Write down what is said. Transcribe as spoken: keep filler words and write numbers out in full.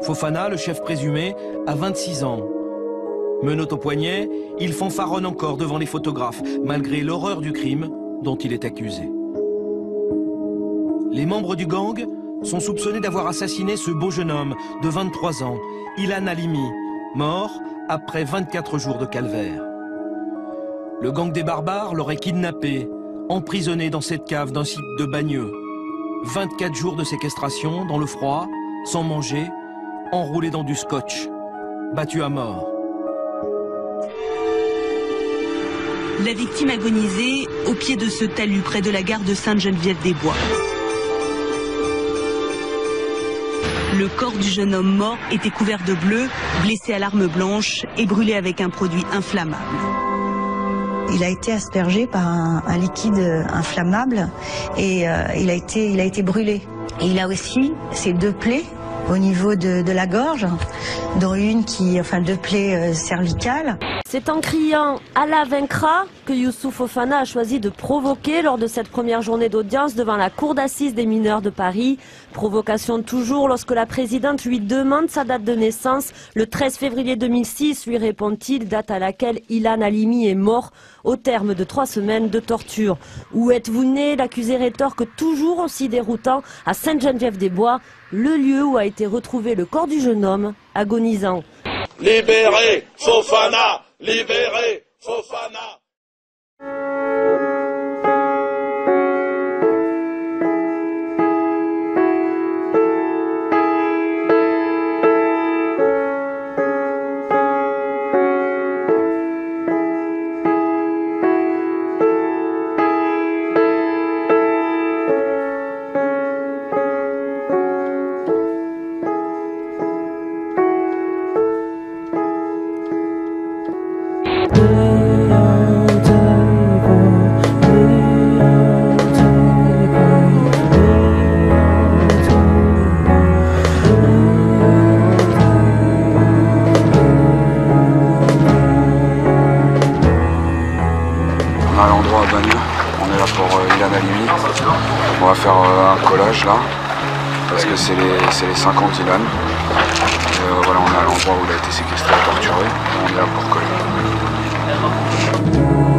Fofana, le chef présumé, a vingt-six ans. Menottes au poignet, il fanfaronne encore devant les photographes, malgré l'horreur du crime dont il est accusé. Les membres du gang sont soupçonnés d'avoir assassiné ce beau jeune homme de vingt-trois ans, Ilan Halimi, mort après vingt-quatre jours de calvaire. Le gang des barbares l'aurait kidnappé, emprisonné dans cette cave d'un site de Bagneux. vingt-quatre jours de séquestration dans le froid, sans manger, enroulé dans du scotch, battu à mort. La victime agonisait au pied de ce talus près de la gare de Sainte-Geneviève-des-Bois. Le corps du jeune homme mort était couvert de bleu, blessé à l'arme blanche et brûlé avec un produit inflammable. Il a été aspergé par un, un liquide inflammable et euh, il, a été, il a été brûlé. Et il a aussi ces deux plaies au niveau de, de la gorge, dont une qui, enfin deux plaies euh, cervicales. C'est en criant « Allah vaincra » que Youssouf Fofana a choisi de provoquer lors de cette première journée d'audience devant la cour d'assises des mineurs de Paris. Provocation toujours lorsque la présidente lui demande sa date de naissance. Le treize février deux mille six, lui répond-il, date à laquelle Ilan Halimi est mort au terme de trois semaines de torture. Où êtes-vous né? L'accusé rétorque toujours aussi déroutant à Sainte-Geneviève-des-Bois, le lieu où a été retrouvé le corps du jeune homme agonisant. Libérez Fofana! Libérez Fofana! On a l'endroit à Bagneux, on est là pour euh, Ilan Halimi. On va faire euh, un collage là, parce que c'est les, les cinquante Ilan. Et, euh, voilà, on est à l'endroit où il a été séquestré et torturé, on est là pour coller.